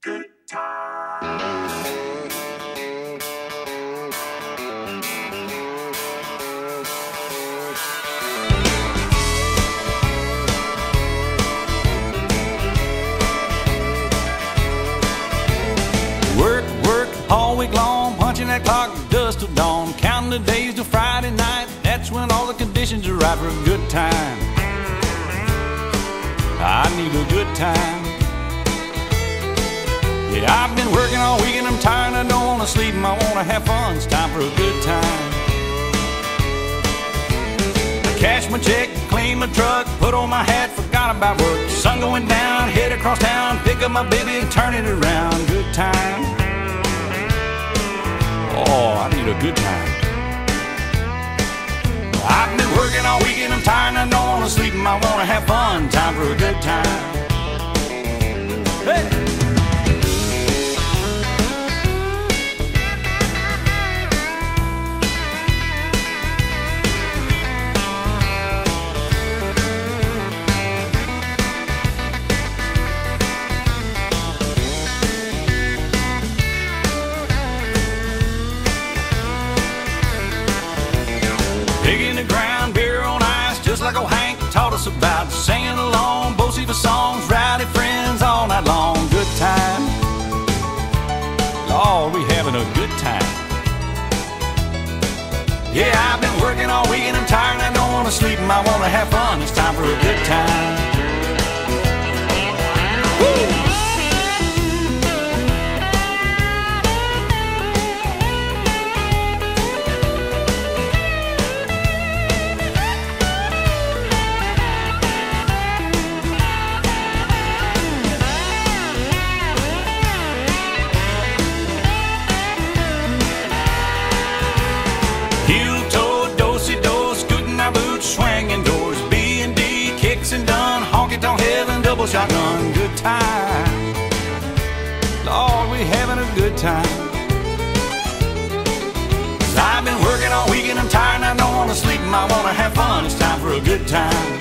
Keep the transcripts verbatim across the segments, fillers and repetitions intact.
good time. Work, work all week long, punching that clock dust till dawn, counting the days till Friday night. That's when all the conditions are right for a good time. I need a good time. Yeah, I've been working all week and I'm tired, I don't wanna sleep and I wanna have fun. It's time for a good time. I cash my check, clean my truck, put on my hat, forgot about work. Sun going down, head across town, pick up my baby and turn it around. Good time. Oh, I need a good time. I've been working all week and I'm tired and I don't wanna sleep and I wanna have fun. Time for a good time. Hey! Digging the ground, beer on ice, just like old Hank taught us about. Singing along, Bo-C for songs, rowdy friends all night long. Good time. Lord, we having a good time. Yeah, I've been working all week and I'm tired and I don't want to sleep and I want to have fun. It's time for a good time. Woo! Heel toe, do-si-do, scooting our boots, swinging doors, B and D, kicks and done, honky-tonk heaven, double shotgun, good time. Lord, we having a good time. 'Cause I've been working all week and I'm tired and I don't want to sleep and I want to have fun. It's time for a good time.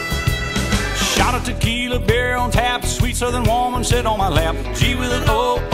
Shot of tequila, beer on tap, sweet southern woman sit on my lap. G with an O,